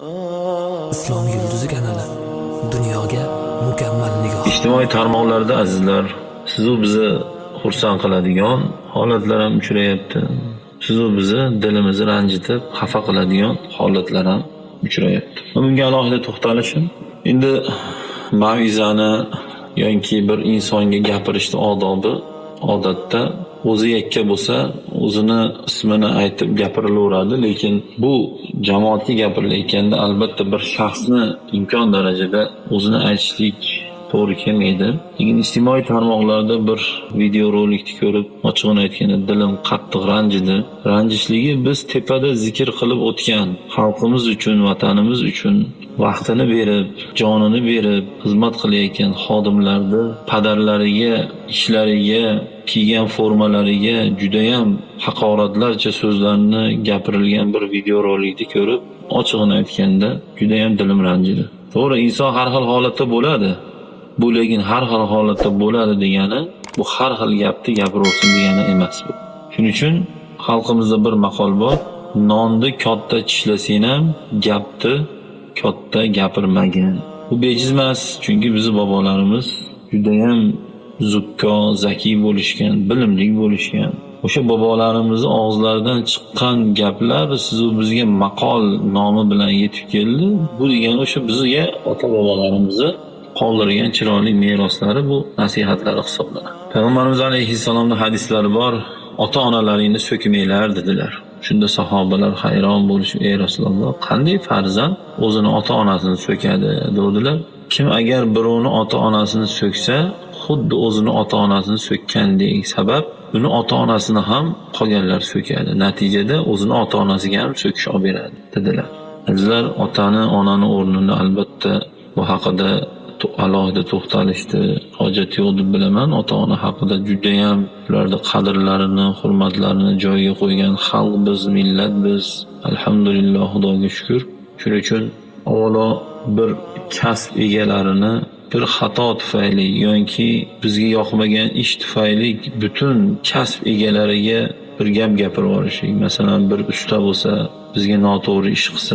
Islom yulduzi kanali dunyoga mukammal nigoh. Ijtimoiy tarmoqlarda azizlar, siz-u bizni xursand qiladigan holatlar ham uchrayapti. Siz-u bizni dilimizni ranjitib, xafa qiladigan holatlar ham uchrayapti. Bunga alohida to'xtalishim. Endi mav'izani yoki bir insonga gapirishning odobi odatda o'zi yakka bo'lsa, o'zini ismini aytib gapirilaveradi, lekin bu jamoatga gapirilayotganda albatta bir shaxsni imkon darajada o'zini aytishlik to'g'ri kelmaydi. Lekin ijtimoiy tarmoqlarda bir video rolikni ko'rib, ochig'ini aytganda dilim qattiq ranjidi. Ranjishligi biz tepada zikr qilib o'tgan xalqimiz uchun, vatanimiz uchun vaqtini berib, jonini berib xizmat qilayotgan xodimlarni padarlariga, ishlariga, kiygan formalariga judayam haqoratlarcha so'zlarni gapirilgan bir video rolikni ko'rib, ochig'ini aytganda judayam dilim ranjidi. To'g'ri, inson har xil holatda bo'ladi. Bu lekin har xil holatda bo'ladi degani, bu har xil gapni gapiraversin degani emas bu. Shuning uchun xalqimizda bir maqol bor: nonni katta tishlasang ham gapni katta gapirmagin. Bu bejiz emas, chunki bizning bobolarimiz judayam zukko, zakiy bo'lishgan, bilimli bo'lishgan. O'sha bobolarimizni og'izlaridan chiqqan gaplar siz-u bizga maqol nomi bilan yetib keldi. Bu degani o'sha bizga ota-bobolarimizni qoldirgan chiroyli meroslari, bu nasihatlari hisoblanadi. Payg'ambarimiz alayhissalomning hadislari bor: ota-onalaringni so'kmanglar dedilar. Shunda sahobalar hayron bo'lishib, ey Rasululloh, qanday farzand o'zini ota-onasini so'kadi dedilar. Kim agar birovni ota-onasini so'ksa, xuddi o'zini ota-onasini so'kkandek, sabab uni ota-onasini ham qolganlar so'kadi. Natijada o'zini ota-onasiga ham so'kish olib beradi dedilar. Azizlar, otani, onani o'rnini albatta bu haqida alohida to'xtalishdi hojat yo'q deb bilaman. Ota-ona haqida judayam ularda qadrlarini, hurmatlarini joyiga qo'ygan xalq biz, millat biz. Alhamdulillah, Xudoga shukr. Shuning uchun avvalo bir kasb egalarini bir xato tufayli yoki bizga yoqmagan ish tufayli butun kasb egalariga bir gap gapirib yuborishlik. Masalan, bir usta bo'lsa, bizga noto'g'ri ish qilsa,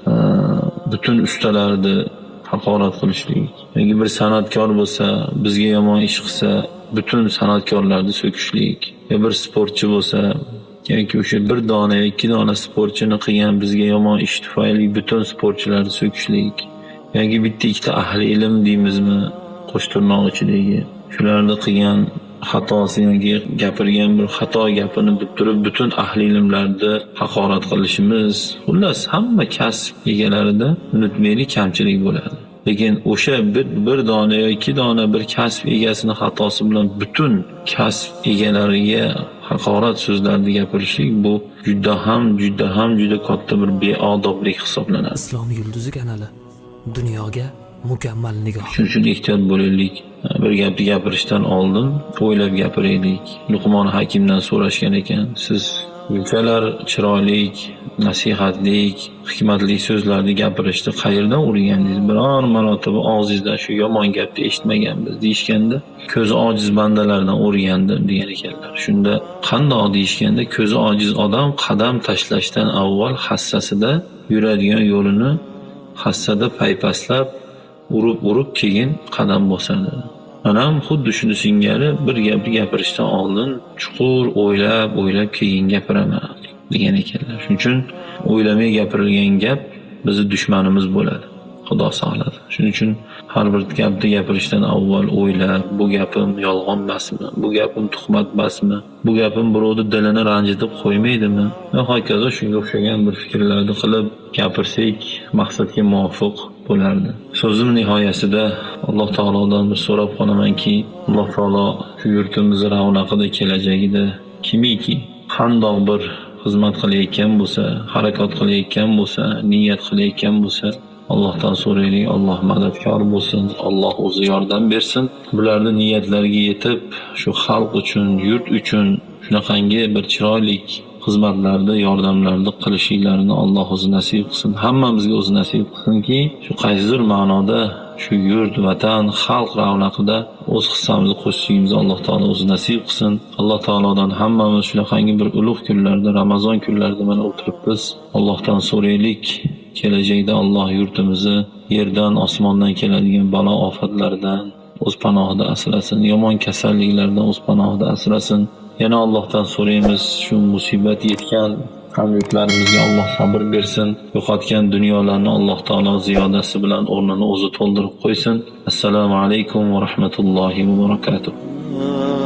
butun ustalarni haqorat qilishlik. Yoki bir san'atkor bo'lsa, bizga yomon ish qilsa, butun san'atkorlarni so'kishlik. Yo bir sportchi bo'lsa, yoki o'sha bir dona, ikki dona sportchini qilgan bizga yomon ish tufayli butun sportchilarni so'kishlik. Yoki bitta ikkita ahli ilm deymizmi, qo'sh tirnoq ichidagi shularni qilgan xatosi yoki gapirgan bir xato gapini deb turib butun ahli ilmlarni haqorat qilishimiz, xullas hamma kasb egalarida unutmaylik kamchilik bo'ladi. Lekin o'sha bir dona yoki ikki dona bir kasb egasini xatosi bilan butun kasb egalariga haqorat so'zlarni gapirishlik, bu juda katta bir beodoblik hisoblanadi. Islom yulduzi kanali dunyoga mukammal nigoh. Shuning uchun ehtiyot bo'laylik. Bir gapni gapirishdan oldin o'ylab gapiraylik. Luqmon Hakimdan so'rashgan ekan: siz bunchalar chiroyli, nasihatlik, hikmatli so'zlarni gapirishni qayerdan o'rgandingiz? Biror marotaba og'zingizdan shu yomon gapni eshitmaganmiz deyishganda, ko'zi ojiz bandalardan o'rgandim degan ekanlar. Shunda qandoq deyishganda, ko'zi ojiz odam qadam tashlashdan avval hassasida yuradigan yo'lini hassada paypaslab urib keyin qadam bosadi. Manam xuddi shuni singari bir gapni gapirishdan oldin chuqur o'ylab keyin gapiraman degan ekanlar. Shuning uchun o'ylamay gapirilgan gap bizning dushmanimiz bo'ladi. Xudo saqlasin. Shuning uchun har bir gapni gapirishdan avval o'ylab, bu gapim yolg'on emasmi? Bu gapim tuhmat emasmi? Bu gapim birovni dilini ranjitib qo'ymaydimi? Va hokazo shunga o'xshagan bir fikrlarni qilib gapirsak, maqsadga muvofiq bo'lardi. So'zim nihoyasida Alloh taolodan bir so'rab qolamanki, Alloh taolo shu yurtimizni ravnaqida, kelajagida kimiki qandoq bir xizmat qilayotgan bo'lsa, harakat qilayotgan bo'lsa, niyat qilayotgan bo'lsa, Allohdan so'raylik, Alloh madadkor bo'lsin, Alloh o'zi yordam bersin. Bularni niyatlariga yetib, shu xalq uchun, yurt uchun shunaqangi bir chiroyli xizmatlarda, yordamlarda qilishingizni Alloh o'zi nasib qilsin. Hammamizga o'zi nasib qilsinki, shu qaysidir ma'noda shu yurt, vatan, xalq ravnaqida o'z hissamizni qo'shishimizni Alloh taolo o'zi nasib qilsin. Alloh taolodan hammamiz shunaqangi bir ulug' kunlarda, Ramazon kunlarida mana o'tiribmiz. Allohdan so'raylik kelajakda Alloh yurtimizni yerdan, osmondan keladigan balo ofatlardan o'z panohida asrasin, yomon kasalliklardan o'z panohida asrasin. Yana Allohdan so'raymiz, shu musibat yetgan hamyurtlarimizga Alloh sabr bersin. Yo'qotgan dunyolarni Alloh taolo ziyodasi bilan o'rnini o'zi to'ldirib qo'ysin. Assalomu alaykum va rahmatullohi va barakatuh.